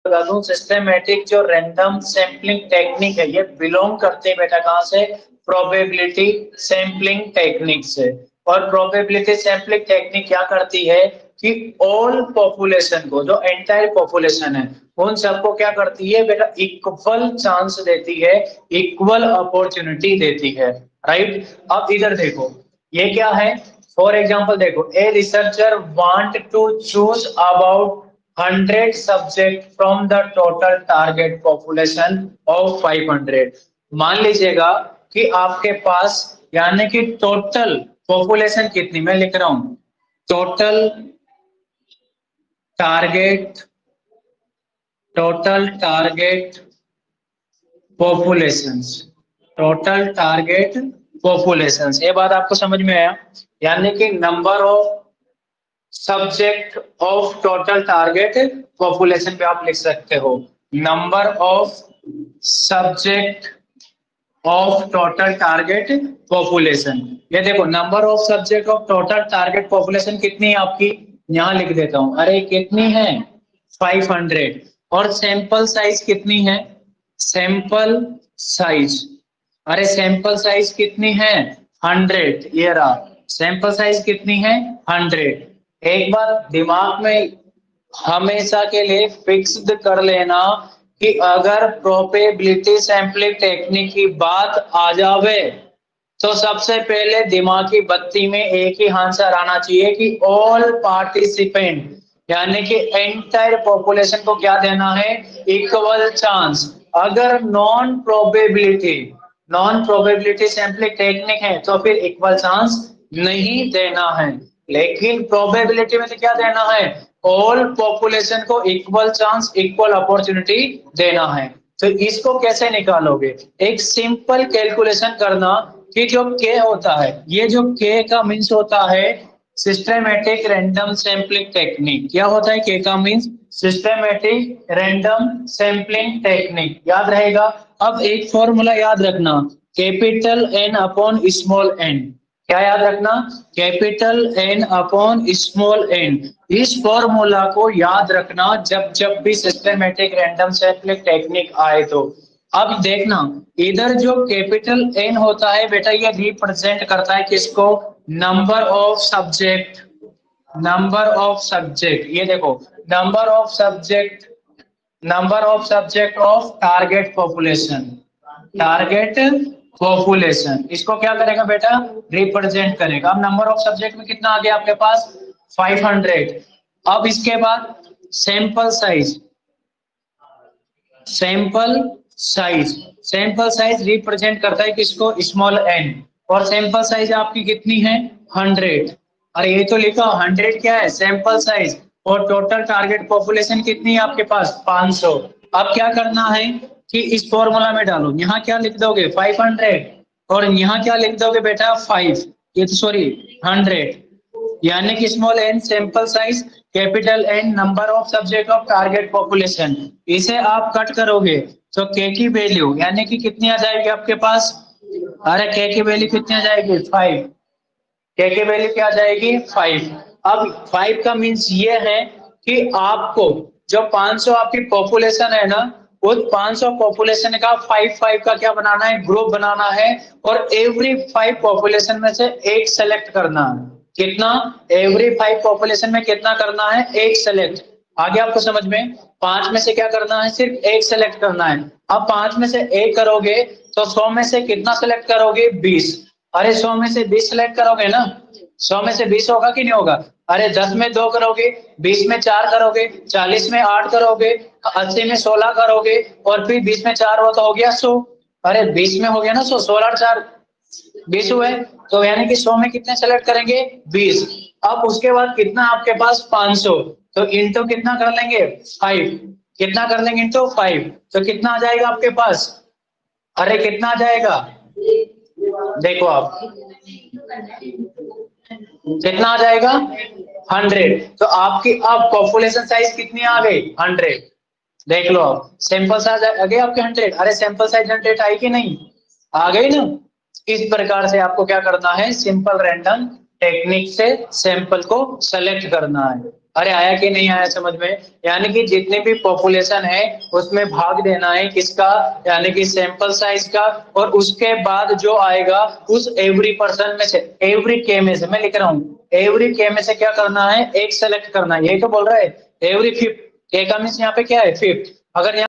बता दूं, सिस्टमेटिक जो रैंडम सैम्पलिंग टेक्निक है ये बिलोंग करते हैं बेटा कहाँ से, प्रोबेबिलिटी सैम्पलिंग टेक्निक से। और प्रोबेबिलिटी सैम्पलिंग टेक्निक क्या करती है कि ऑल पॉपुलेशन को, जो एंटायर पॉपुलेशन है उन सबको क्या करती है बेटा, इक्वल चांस देती है, इक्वल अपॉर्चुनिटी देती है, राइट। अब इधर देखो ये क्या है, फॉर एग्जाम्पल देखो, a researcher want to choose about 100 subject from the total target population of 500। मान लीजिएगा कि आपके पास यानी कि टोटल पॉपुलेशन कितनी, मैं लिख रहा हूं total target, total target populations, total target populations, ये बात आपको समझ में आया। यानी कि number of subject of total target population पे आप लिख सकते हो number of subject of total target population. ये देखो number of subject of total target population कितनी है आपकी, यहां लिख देता हूं, अरे कितनी है 500। और सैंपल साइज कितनी है, सैंपल साइज, अरे सैंपल साइज कितनी है 100, ये रहा सैंपल साइज कितनी है 100। एक बात दिमाग में हमेशा के लिए फिक्स्ड कर लेना कि अगर प्रोबेबिलिटी सैंपलिंग टेक्निक की बात आ जावे तो सबसे पहले दिमागी बत्ती में एक ही आंसर आना चाहिए कि ऑल पार्टिसिपेंट, यानी कि एंटायर पॉपुलेशन को क्या देना है, इक्वल चांस। अगर नॉन प्रोबेबिलिटी सैंपलिंग टेक्निक है तो फिर इक्वल चांस नहीं देना है, लेकिन प्रोबेबिलिटी में तो क्या देना है, ऑल पॉपुलेशन को इक्वल चांस, इक्वल अपॉर्चुनिटी देना है। तो इसको कैसे निकालोगे, एक सिंपल कैलकुलेशन करना कि जो के होता है, ये जो के का मीन्स होता है सिस्टमेटिक रैंडम सैंपलिंग टेक्निक। क्या होता है के का means, systematic random sampling technique, याद रहेगा। अब एक फॉर्मूला याद रखना, capital N upon small N, क्या याद रखना, capital N upon small N. इस फॉर्मूला को याद रखना जब जब भी सिस्टमेटिक रैंडम सैंपलिंग टेक्निक आए तो। अब देखना इधर जो कैपिटल एन होता है बेटा ये रिप्रेजेंट करता है किसको, number of subject, number of subject, ये देखो number of subject, number of subject of target population, target population, इसको क्या करेगा बेटा, रिप्रेजेंट करेगा। अब नंबर ऑफ सब्जेक्ट में कितना आ गया आपके पास 500। अब इसके बाद sample size, sample size, sample size represent करता है किसको, स्मॉल एन। और सैंपल साइज आपकी कितनी है 100, अरे ये तो लिखा 100 क्या है सैंपल साइज, और टोटल टारगेट पॉपुलेशन कितनी है आपके पास 500। अब क्या करना है कि इस फॉर्मूला में डालो, यहाँ क्या लिख दोगे 500 और यहाँ क्या लिख दोगे बेटा 5, ये तो सॉरी 100, यानी कि small N sample size, capital N number of subject of target population. इसे आप कट करोगे तो के की वैल्यू यानी कि कितनी आ जाएगी आपके पास, अरे के की वैल्यू कितनी आ जाएगी 5, के की वैल्यू क्या आ जाएगी 5। अब 5 का मीन्स ये है कि आपको जो 500 आपकी पॉपुलेशन है ना, उस 500 पॉपुलेशन का 5 का क्या बनाना है, ग्रुप बनाना है, और एवरी 5 पॉपुलेशन में से एक सेलेक्ट करना है। कितना, एवरी 5 पॉपुलेशन में कितना करना है, एक सेलेक्ट। आगे आपको समझ में, 5 में से क्या करना है, सिर्फ एक सेलेक्ट करना है। अब 5 में से एक करोगे तो 100 में से कितना सेलेक्ट करोगे 20, अरे 100 में से 20 सेलेक्ट करोगे ना, 100 में से 20 होगा कि नहीं होगा, अरे 10 में 2 करोगे, 20 में 4 करोगे, 40 में 8 करोगे, 80 में 16 करोगे, और फिर 20 में 4 हो तो हो गया 100, अरे 20 में हो गया ना 100, 16 और 4 20 हुए, तो यानी कि 100 में कितने सेलेक्ट करेंगे 20। अब उसके बाद कितना आपके पास 500, तो इंटू कितना कर लेंगे 5, कितना कर लेंगे इंटू 5, तो कितना आ जाएगा आपके पास, अरे कितना आ जाएगा, देखो आप कितना आ जाएगा 100। तो आपकी अब पॉपुलेशन साइज कितनी आ गई 100, देख लो आप सैंपल साइज आ गई आपके 100, अरे सैंपल साइज 100 आई कि नहीं, आ गई ना। इस प्रकार से आपको क्या करना है, सिंपल रैंडम टेक्निक से सैंपल को सेलेक्ट करना है। अरे आया कि नहीं आया समझ में? यानी कि जितनी भी पॉपुलेशन है उसमें भाग देना है किसका, यानी कि सैंपल साइज का, और उसके बाद जो आएगा उस एवरी पर्सन में से, एवरी के में से, मैं लिख रहा हूँ एवरी के में से क्या करना है, एक सेलेक्ट करना है, यही तो बोल रहा है एवरी फिफ्थ, के का मीन्स यहाँ पे क्या है, फिफ्थ। अगर